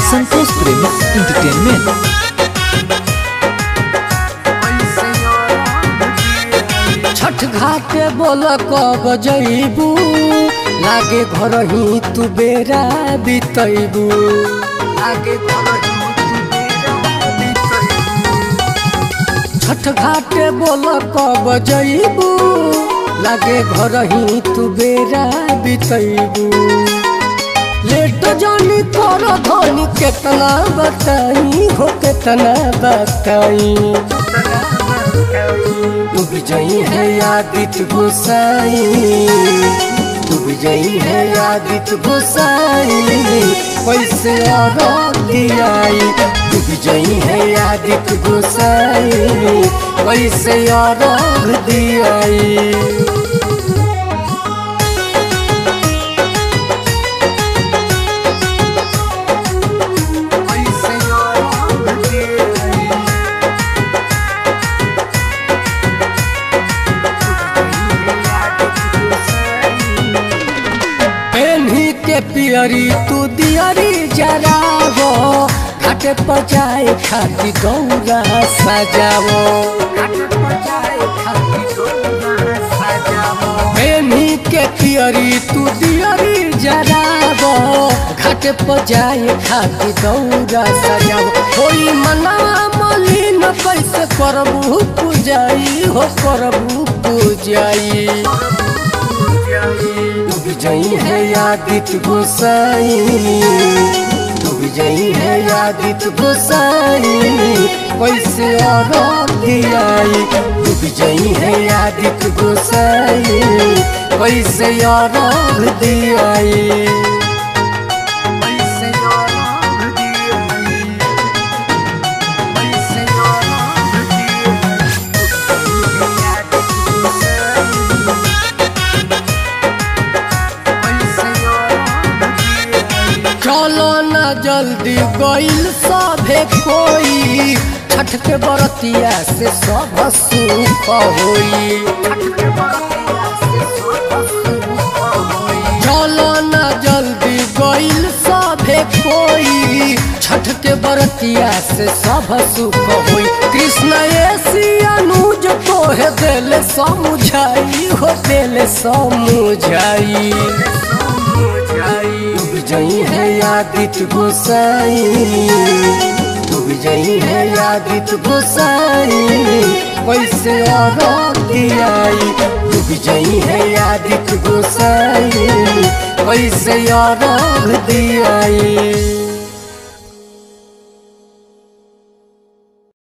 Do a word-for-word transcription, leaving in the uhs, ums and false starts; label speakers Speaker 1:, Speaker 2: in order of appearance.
Speaker 1: संतोष प्रेमी एंटरटेनमेंट।
Speaker 2: छठ घाट बोल कब जइबू, लागे घर ही तू बेरा बितैबू। लागे घर ही तू बेरा बितैबू। छठ घाट बोल कब जइबू, लागे घर ही तू बेरा बितैबू। लेट जानी कर धनी केतना बताई हो, केतना बताई। तू विजयी है आदित्य गोसाई, तू विजयी है आदित्य गोसाई। कैसे दियाई, तू विजयी है आदित्य गोसाई। कैसे दियाई। पियरी तू दियरी जरावो, घाटे पर जाए खाती गौरा सजावो। प्रेमी के पियरी तू दियरी जरावो, घाटे पर जाए खाती गौरा सजावो। कोई मना मलिन कैसे करबू पूजाई हो, करबू पूजाई। तू विजयी है आदित्य गोसाई, तू विजयी है आदित्य गोसाई। कैसे दियाई, तू विजयी है आदित्य गोसाई। कैसे दियाई। चलो ना जल्दी गइल सभे कोई, छठ के बरतिया से सब सुख होई। चलो ना जल्दी गइल सभे कोई, छठ के बरतिया से सब सुख होई। कृष्ण ऐसी अनुज तोहे दिल समझाई हो, दिल समझाई। तू विजयी है आदित्य गोसाई, तू विजयी है आदित्य गोसाई। कैसे दियाई, तू विजयी है आदित्य गोसाई। कैसे दियाई।